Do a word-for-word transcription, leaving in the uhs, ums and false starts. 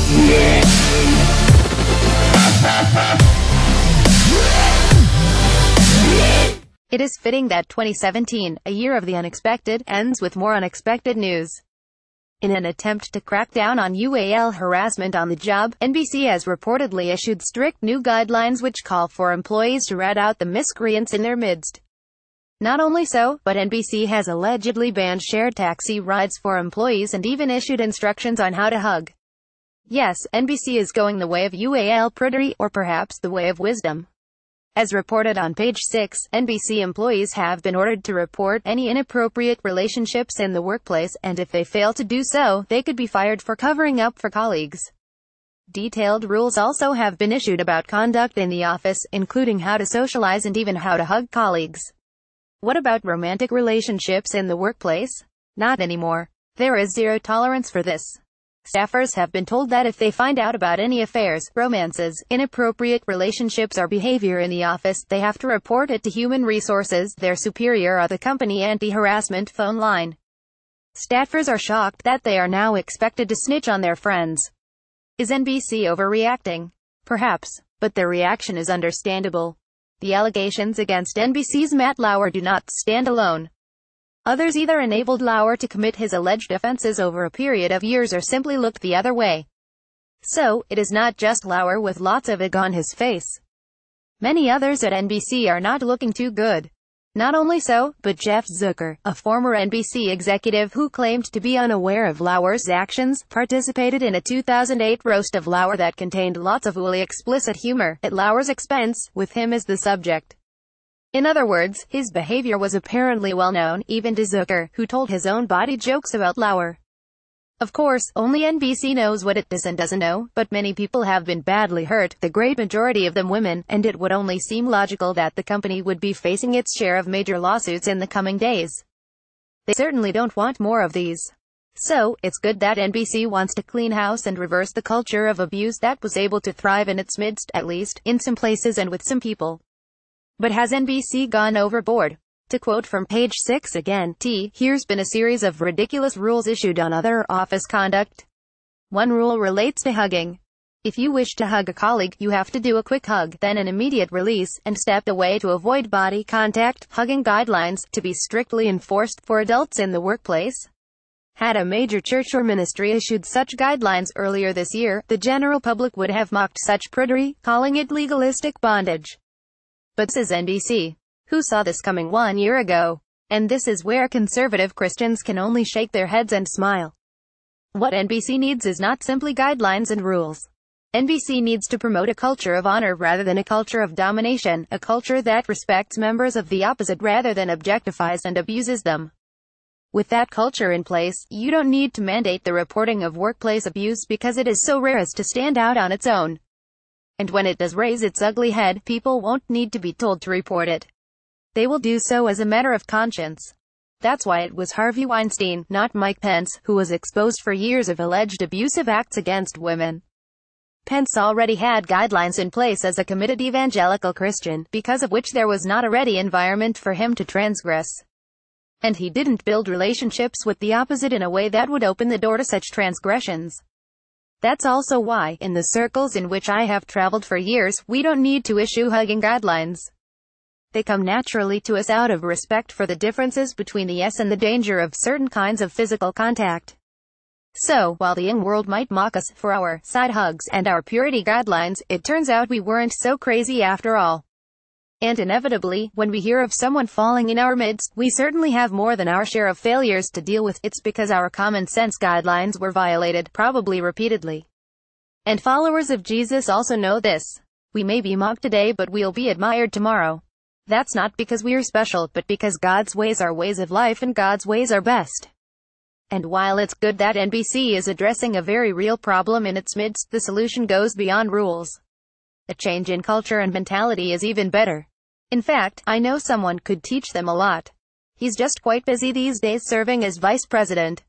It is fitting that twenty seventeen, a year of the unexpected, ends with more unexpected news. In an attempt to crack down on U A L harassment on the job, N B C has reportedly issued strict new guidelines which call for employees to rat out the miscreants in their midst. Not only so, but N B C has allegedly banned shared taxi rides for employees and even issued instructions on how to hug. Yes, N B C is going the way of U A L prudery, or perhaps the way of wisdom. As reported on page six, N B C employees have been ordered to report any inappropriate relationships in the workplace, and if they fail to do so, they could be fired for covering up for colleagues. Detailed rules also have been issued about conduct in the office, including how to socialize and even how to hug colleagues. What about romantic relationships in the workplace? Not anymore. There is zero tolerance for this. Staffers have been told that if they find out about any affairs, romances, inappropriate relationships or behavior in the office, they have to report it to Human Resources, their superior, or the company anti-harassment phone line. Staffers are shocked that they are now expected to snitch on their friends. Is N B C overreacting? Perhaps, but their reaction is understandable. The allegations against N B C's Matt Lauer do not stand alone. Others either enabled Lauer to commit his alleged offenses over a period of years or simply looked the other way. So, it is not just Lauer with lots of egg on his face. Many others at N B C are not looking too good. Not only so, but Jeff Zucker, a former N B C executive who claimed to be unaware of Lauer's actions, participated in a two thousand eight roast of Lauer that contained lots of woolly explicit humor, at Lauer's expense, with him as the subject. In other words, his behavior was apparently well known, even to Zucker, who told his own body jokes about Lauer. Of course, only N B C knows what it does and doesn't know, but many people have been badly hurt, the great majority of them women, and it would only seem logical that the company would be facing its share of major lawsuits in the coming days. They certainly don't want more of these. So, it's good that N B C wants to clean house and reverse the culture of abuse that was able to thrive in its midst, at least, in some places and with some people. But has N B C gone overboard? To quote from page six again, T, here's been a series of ridiculous rules issued on other office conduct. One rule relates to hugging. If you wish to hug a colleague, you have to do a quick hug, then an immediate release, and step away to avoid body contact. Hugging guidelines, to be strictly enforced for adults in the workplace. Had a major church or ministry issued such guidelines earlier this year, the general public would have mocked such prudery, calling it legalistic bondage. But says N B C, who saw this coming one year ago. And this is where conservative Christians can only shake their heads and smile. What N B C needs is not simply guidelines and rules. N B C needs to promote a culture of honor rather than a culture of domination, a culture that respects members of the opposite rather than objectifies and abuses them. With that culture in place, you don't need to mandate the reporting of workplace abuse because it is so rare as to stand out on its own. And when it does raise its ugly head, people won't need to be told to report it. They will do so as a matter of conscience. That's why it was Harvey Weinstein, not Mike Pence, who was exposed for years of alleged abusive acts against women. Pence already had guidelines in place as a committed evangelical Christian, because of which there was not a ready environment for him to transgress. And he didn't build relationships with the opposite in a way that would open the door to such transgressions. That's also why, in the circles in which I have traveled for years, we don't need to issue hugging guidelines. They come naturally to us out of respect for the differences between the yes and the danger of certain kinds of physical contact. So, while the young world might mock us for our side hugs and our purity guidelines, it turns out we weren't so crazy after all. And inevitably, when we hear of someone falling in our midst, we certainly have more than our share of failures to deal with. It's because our common sense guidelines were violated, probably repeatedly. And followers of Jesus also know this. We may be mocked today, but we'll be admired tomorrow. That's not because we're special, but because God's ways are ways of life and God's ways are best. And while it's good that N B C is addressing a very real problem in its midst, the solution goes beyond rules. A change in culture and mentality is even better. In fact, I know someone could teach them a lot. He's just quite busy these days serving as vice president.